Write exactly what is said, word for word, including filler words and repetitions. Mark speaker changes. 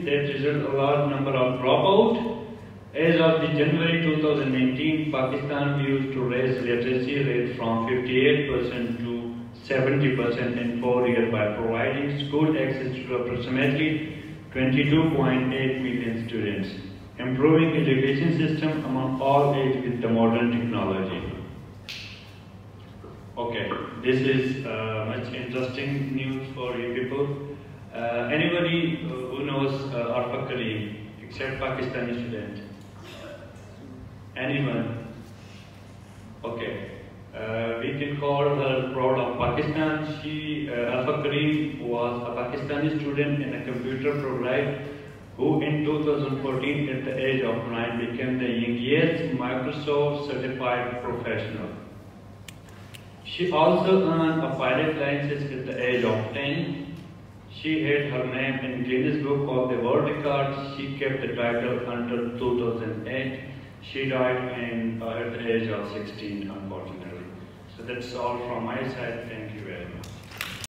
Speaker 1: education that result a large number of dropout. As of the January two thousand nineteen, Pakistan views to raise literacy rate from fifty-eight percent to seventy percent in four years by providing school access to approximately twenty-two point eight million students, improving education system among all ages with the modern technology. Okay, this is uh, much interesting news for you people. Uh, anybody who knows uh, our faculty except Pakistani student? Anyone? Okay. Uh, we can call her proud of Pakistan. She, uh, Alpha Kareem, was a Pakistani student in a computer program who in two thousand fourteen at the age of nine became the youngest Microsoft certified professional. She also earned a pilot license at the age of ten. She had her name in Guinness Book of the World Records. She kept the title until two thousand eight. She died in, uh, at the age of sixteen, unfortunately. So that's all from my side. Thank you very much.